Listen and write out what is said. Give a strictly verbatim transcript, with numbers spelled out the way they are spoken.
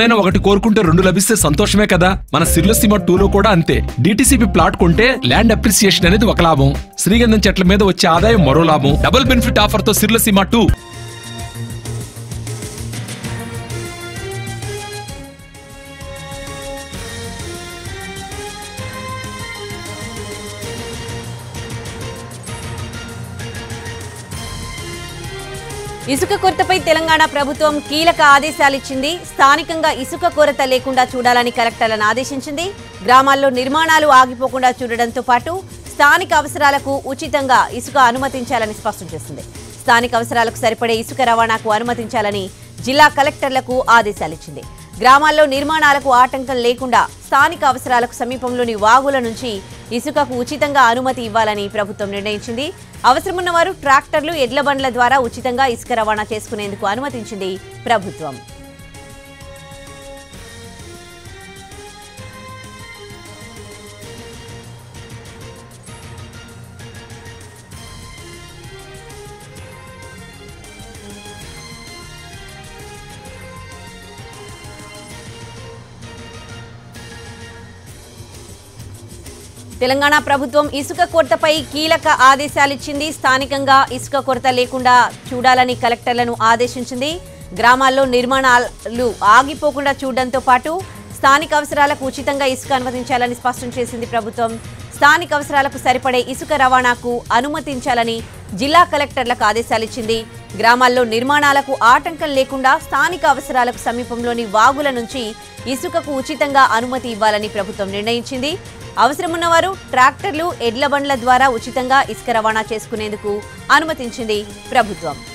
ఎప్పుడైనా ఒకటి కోరుకుంటే రెండు లభిస్తే సంతోషమే కదా. మన సిర్లసీమ టూలో కూడా అంతే. డిటిసిపి ప్లాట్ కొంటే ల్యాండ్ అప్రిసియేషన్ అనేది ఒక లాభం, శ్రీగంధం చెట్ల మీద వచ్చే ఆదాయం మరో లాభం. డబుల్ బెనిఫిట్ ఆఫర్ తో సిర్లసీమ టూ. ఇసుక కొరతపై తెలంగాణ ప్రభుత్వం కీలక ఆదేశాలిచ్చింది. స్థానికంగా ఇసుక కొరత లేకుండా చూడాలని కలెక్టర్లను ఆదేశించింది. గ్రామాల్లో నిర్మాణాలు ఆగిపోకుండా చూడడంతో పాటు స్థానిక అవసరాలకు ఉచితంగా ఇసుక అనుమతించాలని స్పష్టం చేసింది. స్థానిక అవసరాలకు సరిపడే ఇసుక రవాణాకు అనుమతించాలని జిల్లా కలెక్టర్లకు ఆదేశాలిచ్చింది. గ్రామాల్లో నిర్మాణాలకు ఆటంకం లేకుండా స్థానిక అవసరాలకు సమీపంలోని వాగుల నుంచి ఇసుకకు ఉచితంగా అనుమతి ఇవ్వాలని ప్రభుత్వం నిర్ణయించింది. అవసరమున్న వారు ట్రాక్టర్లు, ఎడ్ల బండ్ల ద్వారా ఉచితంగా ఇసుక రవాణా చేసుకునేందుకు అనుమతించింది ప్రభుత్వం. తెలంగాణ ప్రభుత్వం ఇసుక కొరతపై కీలక ఆదేశాలిచ్చింది. స్థానికంగా ఇసుక కొరత లేకుండా చూడాలని కలెక్టర్లను ఆదేశించింది. గ్రామాల్లో నిర్మాణాలు ఆగిపోకుండా చూడడంతో పాటు స్థానిక అవసరాలకు ఉచితంగా ఇసుక అనుమతించాలని స్పష్టం చేసింది ప్రభుత్వం. స్థానిక అవసరాలకు సరిపడే ఇసుక రవాణాకు అనుమతించాలని జిల్లా కలెక్టర్లకు ఆదేశాలిచ్చింది. గ్రామాల్లో నిర్మాణాలకు ఆటంకం లేకుండా స్థానిక అవసరాలకు సమీపంలోని వాగుల నుంచి ఇసుకకు ఉచితంగా అనుమతి ఇవ్వాలని ప్రభుత్వం నిర్ణయించింది. అవసరమున్న వారు ట్రాక్టర్లు, ఎడ్ల బండ్ల ద్వారా ఉచితంగా ఇసుక రవాణా చేసుకునేందుకు అనుమతించింది ప్రభుత్వం.